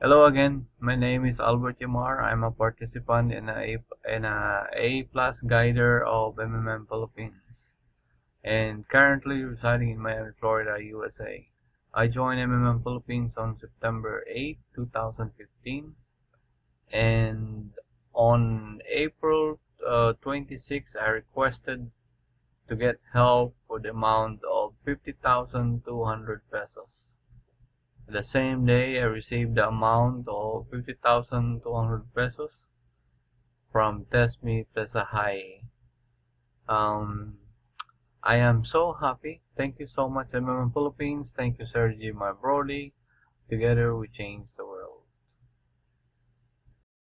Hello again. My name is Albert Yamar. I'm a participant in a A+ guider of MMM Philippines and currently residing in Miami, Florida, USA. I joined MMM Philippines on September 8, 2015, and on April 26, I requested to get help for the amount of 50,200 pesos. The same day, I received the amount of 50,200 pesos from TestMe Pesahay. Um, I am so happy. Thank you so much, MMM Philippines. Thank you, Sergi, my Brody. Together, we change the world.